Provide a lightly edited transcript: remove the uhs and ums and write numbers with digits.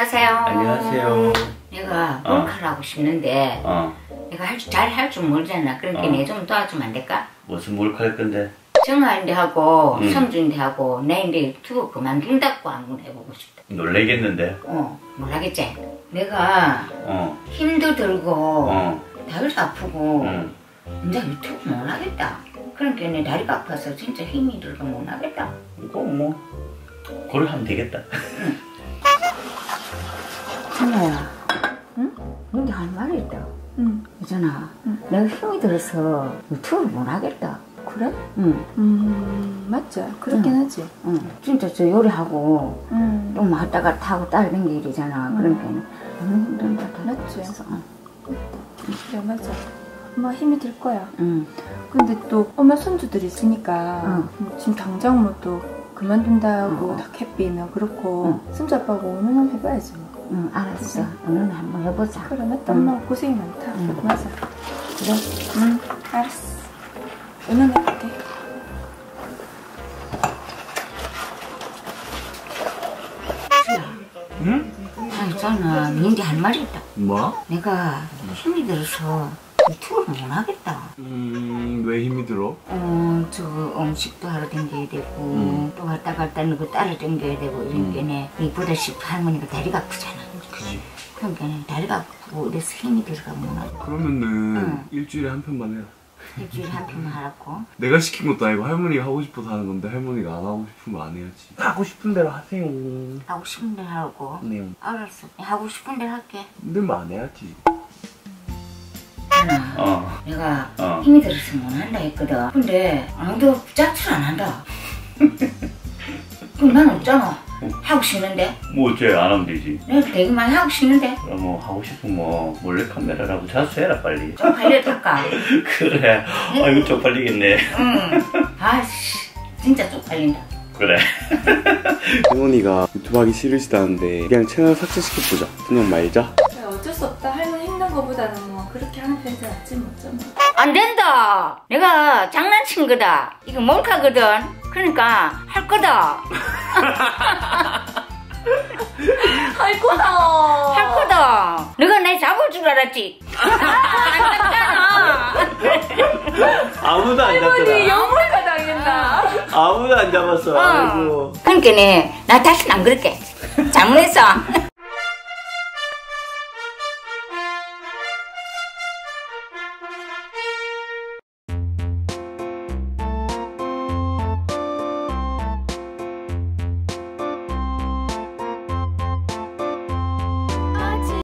안녕하세요. 안녕하세요. 내가 몰카를 하고 싶는데 내가 잘 할 줄 모르잖아. 그러니까 내 좀 도와주면 안 될까? 무슨 몰카 할 건데? 정아인데 하고 성준인데 하고 내인데 유튜브 그만둔다고 한번 해보고 싶다. 놀래겠는데? 몰라겠지? 내가 힘도 들고 다리도 아프고 이제 유튜브 못 하겠다. 그러니까 내 다리가 아파서 진짜 힘이 들고 못 하겠다. 이거 뭐 그걸 하면 되겠다. 정아야, 응? 근데 할 말이 있다. 있잖아. 내가 힘이 들어서 유튜브 못 하겠다. 그래? 응. 맞지? 그렇긴 하지. 응. 진짜 저 요리하고 좀 왔다 갔다 하고 딸린 게 일이잖아. 그러니까 너무 힘든 것 같아. 맞지? 그래, 맞아. 엄마 힘이 들 거야. 응. 근데 또 엄마 손주들 있으니까 지금 당장 뭐 또 그만둔다고 다 캣비면 그렇고 손주 아빠하고 응원 해봐야지 뭐. 응, 알았어. 오늘 한번 해보자. 그래, 맞다. 엄마 고생이 많다. 맞아. 그래? 응, 알았어. 응원해볼게. 응? 아, 있잖아. 니한테 할 말이 있다. 뭐? 내가 힘이 들어서 유튜브를 못 하겠다. 왜 힘이 들어? 저 음식도 하러 댕겨야 되고 또 왔다 갔다 누구 따라 댕겨야 되고 이러니까 이보다시피 할머니가 다리가 아프잖아. 그지. 그러니까 다리가 아프고 그래서 힘이 들어가면 못 하고. 그러면은 일주일에 한 편만 해라. 일주일에 한 편만 하라고. 내가 시킨 것도 아니고 할머니가 하고 싶어서 하는 건데 할머니가 안 하고 싶으면 안 해야지. 하고 싶은 대로 하세요. 하고 싶은 대로 하라고. 네. 알았어. 하고 싶은 대로 할게. 힘들면 안 해야지. 내가 힘이 들어서 못 한다 했거든. 근데 아무도 짝질 안 한다. 그럼 난 없잖아. 하고 싶는데. 뭐 어째 안 하면 되지. 내가 되게 많이 하고 싶는데. 그럼 뭐 하고 싶으면 뭐 몰래카메라라고 자수해라 빨리. 좀 관리할까? 그래. 아이고 쪽팔리겠네. 아씨 진짜 쪽팔린다. 그래. 할머니가 유튜브 하기 싫으시다는데 그냥 채널 삭제시켜보자. 그냥 말자. 그래, 어쩔 수 없다. 할머니 힘든 거보다는 뭐 그렇게 하는 편이 낫지 뭐 어쩌나. 안 된다. 내가 장난친 거다. 이거 몰카거든. 그러니까 할 거다. 할 거다. 할 거다. 너가 내 잡을 줄 알았지? 안 잡잖아. 아무도 안 할머니 잡더라. 영물가 당했나? 아무도 안 잡았어. 아이고. 그러니까 나 다시는 안 그럴게. 잘못했어.